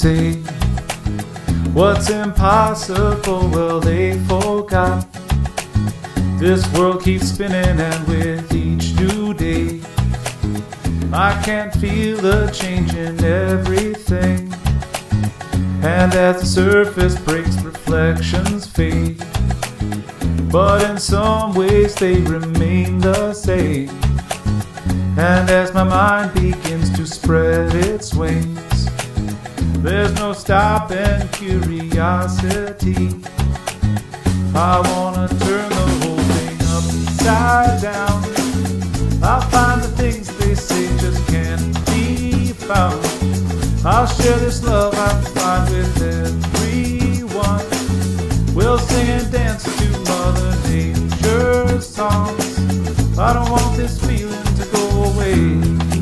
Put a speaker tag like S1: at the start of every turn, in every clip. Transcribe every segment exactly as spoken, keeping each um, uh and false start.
S1: say what's impossible, well, they forgot. This world keeps spinning, and with each new day I can't feel the change in everything. And as the surface breaks, reflections fade, but in some ways they remain the same. And as my mind begins to spread its wings, there's no stopping curiosity. I wanna turn the whole thing upside down. I'll find the things they say just can't be found. I'll share this love I find with everyone. We'll sing and dance to Mother Nature's songs. I don't want this feeling to go away.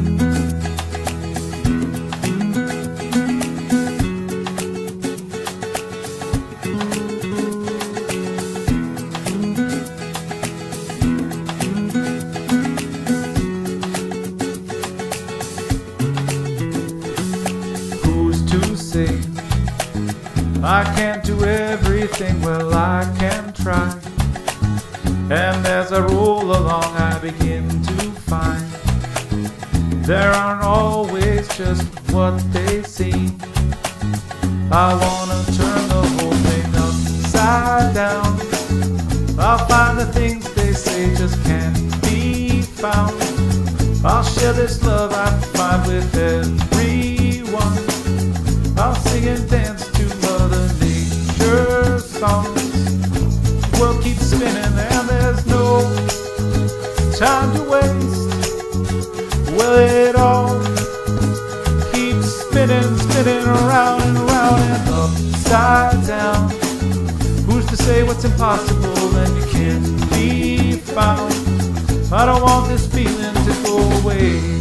S1: I can't do everything, well, I can try. And as I roll along, I begin to find there aren't always just what they seem. I wanna turn the whole thing upside down. I'll find the things they say just can't be found. I'll share this love I find with everyone. I'll sing and dance to Mother Nature's songs. The world keeps spinning and there's no time to waste. Well, it all keeps spinning, spinning around and around and upside down. Who's to say what's impossible and you can't be found? I don't want this feeling to go away.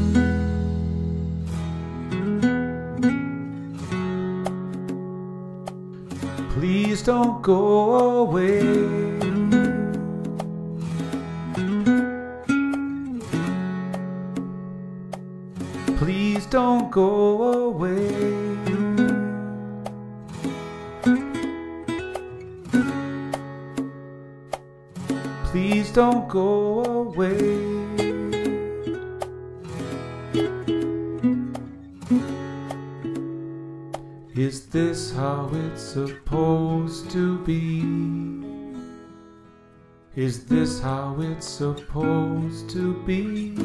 S1: Please don't go away. Please don't go away. Please don't go away. Is this how it's supposed to be? Is this how it's supposed to be?